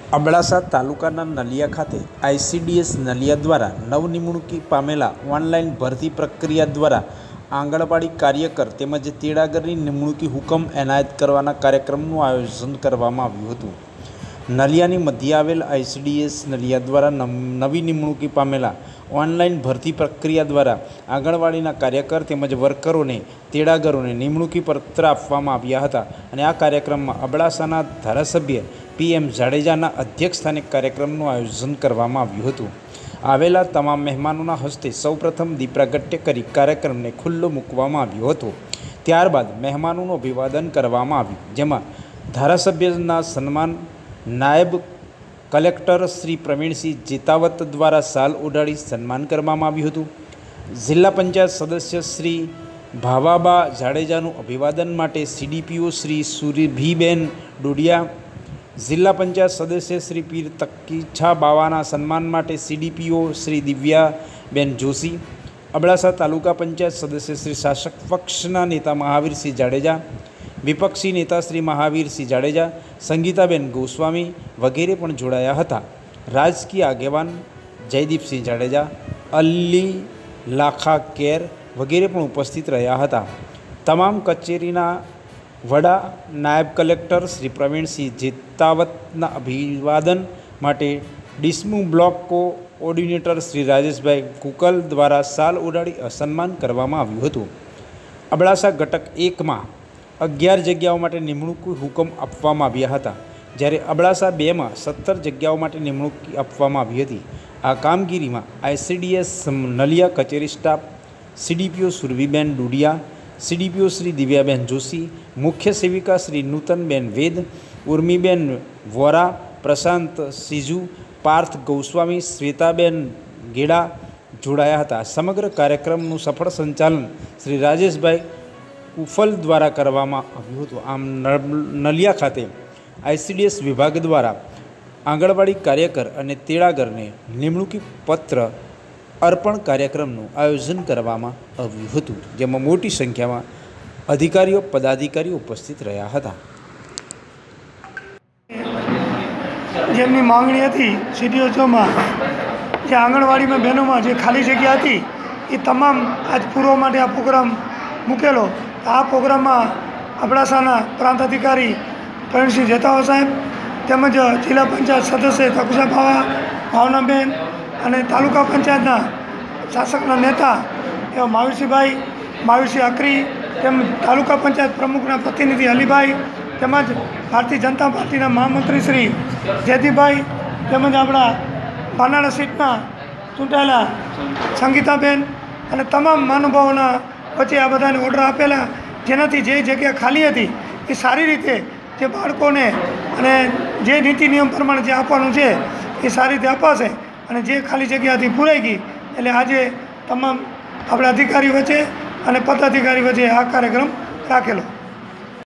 અબડાસા તાલુકાના નલિયા ખાતે આઈસીડીએસ નલિયા દ્વારા નવનિમણૂકી પામેલા ઓનલાઈન ભરતી પ્રક્રિયા દ્વારા આંગણવાડી કાર્યકર તેમજ તેડાગરની નિમણૂકી હુકમ એનાયત કરવાના કાર્યક્રમનું આયોજન કરવામાં આવ્યું હતું। નલિયાની મધ્ય આવેલ આઈસીડીએસ નલિયા દ્વારા નવી નિમણૂકી પામેલા ઓનલાઈન ભરતી પ્રક્રિયા દ્વારા આંગણવાડીના કાર્યકર તેમજ વર્કરોને તેડાગરોને નિમણૂકી પત્ર આપવામાં આવ્યા હતા અને આ કાર્યક્રમમાં અબડાસાના ધારાસભ્ય PM જાડેજાના અધ્યક્ષસ્થાને કાર્યક્રમનું આયોજન કરવામાં આવ્યું હતું। આવેલા તમામ મહેમાનોના હસ્તે સૌપ્રથમ દીપ પ્રાગટ્ય કરી કાર્યક્રમને ખુલ્લો મૂકવામાં આવ્યો હતો। ત્યારબાદ મહેમાનોનું અભિવાદન કરવામાં આવ્યું, જેમાં ધારાસભ્યના સન્માન નાયબ કલેક્ટર શ્રી પ્રવીણસિંહ જેતાવત દ્વારા શાલ ઓઢાડી સન્માન કરવામાં આવ્યું હતું। જિલ્લા પંચાયત સદસ્ય શ્રી ભાવાબા જાડેજાનું અભિવાદન માટે CDPO શ્રી સુરભીબેન ડોડિયા, જિલ્લા પંચાયત સદસ્ય શ્રી પીર તકીછા બાવાના સન્માન માટે CDPO શ્રી દિવ્યાબેન જોશી, અબડાસા તાલુકા પંચાયત સદસ્ય શ્રી શાસક પક્ષના નેતા મહાવીરસિંહ જાડેજા, વિપક્ષી નેતા શ્રી મહાવીરસિંહ જાડેજા, સંગીતાબેન ગોસ્વામી વગેરે પણ જોડાયા હતા। રાજકીય આગેવાન જયદીપસિંહ જાડેજા, અલી લાખા કેર વગેરે પણ ઉપસ્થિત રહ્યા હતા। તમામ કચેરીના વડા નાયબ કલેક્ટર શ્રી પ્રવીણસિંહ જેતાવતના અભિવાદન માટે ડિસ્મુ બ્લોક કોઓર્ડિનેટર શ્રી રાજેશભાઈ કુકલ દ્વારા શાલ ઓઢાડી સન્માન કરવામાં આવ્યું હતું। અબડાસા ઘટક 1માં 11 જગ્યાઓ માટે નિમણૂક હુકમ આપવામાં આવ્યા હતા, જ્યારે અબડાસા 2માં 17 જગ્યાઓ માટે નિમણૂક આપવામાં આવી હતી। આ કામગીરીમાં આઈસીડીએસ નલિયા કચેરી staff, CDPO Surbhiben Dodiya, CDPO Shri Divyaben Joshi, મુખ્ય સેવિકા શ્રી નૂતનબેન વેદ, ઉર્મીબેન વોરા, પ્રશાંત સિજુ, પાર્થ ગોસ્વામી, શ્વેતાબેન ગેડા જોડાયા હતા। સમગ્ર કાર્યક્રમનું સફળ સંચાલન શ્રી રાજેશભાઈ કુફલ દ્વારા કરવામાં આવ્યું હતું। આમ નલિયા ખાતે આઈસીડીએસ વિભાગ દ્વારા આંગણવાડી કાર્યકર અને તેડાગરને નિમણૂકી પત્ર અર્પણ કાર્યક્રમનું આયોજન કરવામાં આવ્યું હતું, જેમાં મોટી સંખ્યામાં અધિકારીઓ પદાધિકારીઓ ઉપસ્થિત રહ્યા હતા। જેમની માંગણી હતી CDOમાં જે આંગણવાડીમાં બહેનોમાં જે ખાલી જગ્યા હતી એ તમામ આજ પૂરવા માટે આ પ્રોગ્રામ મૂકેલો। આ પ્રોગ્રામમાં અબડાસાના પ્રાંત અધિકારી પ્રવીણસિંહ જેતાવત સાહેબ તેમજ જિલ્લા પંચાયત સદસ્ય તકુશા બાવા, ભાવનાબેન અને તાલુકા પંચાયતના શાસકના નેતા એવા મહાવીરસિંહ અકરી, તેમજ તાલુકા પંચાયત પ્રમુખના પ્રતિનિધિ અલીભાઈ, તેમજ ભારતીય જનતા પાર્ટીના મહામંત્રી શ્રી જયદીપભાઈ, તેમજ આપણા બાનાળા સીટના ચૂંટાયેલા સંગીતાબેન અને તમામ મહાનુભાવોના વચ્ચે આ બધાને ઓર્ડર આપેલા, જેનાથી જે જગ્યા ખાલી હતી એ સારી રીતે જે બાળકોને અને જે નીતિ નિયમ પ્રમાણે જે આપવાનું છે એ સારી રીતે અપાશે અને જે ખાલી જગ્યા હતી પૂરાઈ ગઈ, એટલે આજે તમામ આપણા અધિકારી વચ્ચે અને પદાધિકારી વચ્ચે આ કાર્યક્રમ રાખેલો।